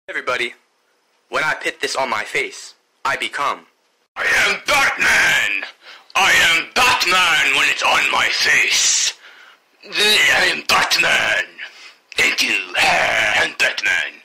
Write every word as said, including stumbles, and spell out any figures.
Everybody, when I put this on my face, I become... I am Batman! I am Batman when it's on my face! I am Batman!